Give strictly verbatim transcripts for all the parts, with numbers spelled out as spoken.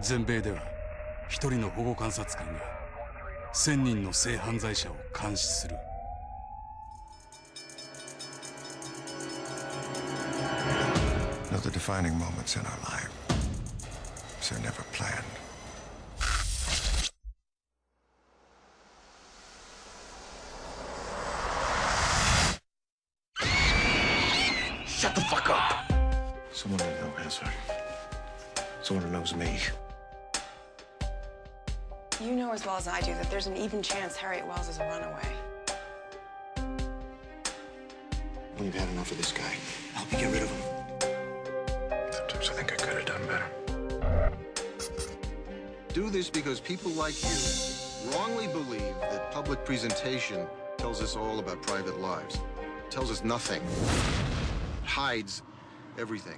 全米では一人の保護観察官が千人の性犯罪者を監視する。 Now the defining moments in our life, so never planned. Shut the fuck up! Someone I know has her. Someone who knows me. You know as well as I do that there's an even chance Harriet Wells is a runaway. We've had enough of this guy. Help me get rid of him. Sometimes I think I could have done better. Do this because people like you wrongly believe that public presentation tells us all about private lives. It tells us nothing. It hides everything.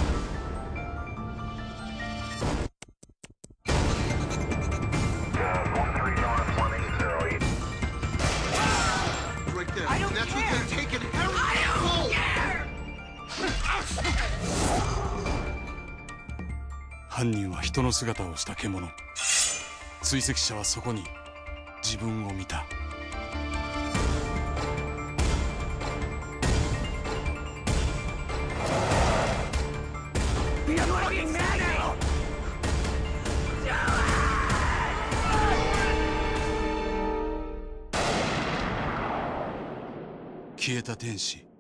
Right there. I don't That's care. what they're taking. Harry, I don't go. care! 犯人は人の姿をした獣。追跡者はそこに自分を見た。消えた天使。